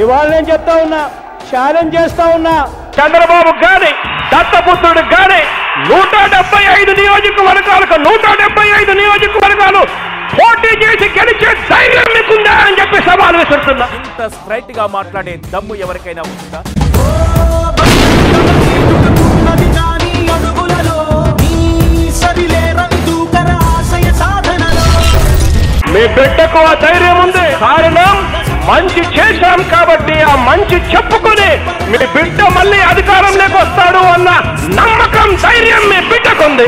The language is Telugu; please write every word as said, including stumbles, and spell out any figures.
ఇవాళ నేను చెప్తా ఉన్నా, ఛాలెంజ్ చేస్తా ఉన్నా, చంద్రబాబు గాని దత్తపుత్రుడు గాని నూట డెబ్బై ఐదు నియోజకవర్గాలకు నూట డెబ్బై ఐదు నియోజకవర్గాలు పోటీ చేసి గెలిచే ధైర్యం మీకుందా అని చెప్పి సవాల్ విసురుతున్నా. ఇంత స్ట్రైట్ గా మాట్లాడే దమ్ము ఎవరికైనా ఉందా? మీ బిడ్డకు ఆ ధైర్యం ఉంది. కారణం మంచి చేశాం కాబట్టి ఆ మంచి చెప్పుకొని మీ బిడ్డ మళ్ళీ అధికారంలోకి వస్తాడు అన్న నమ్మకం, ధైర్యం మీ బిడ్డకుంది.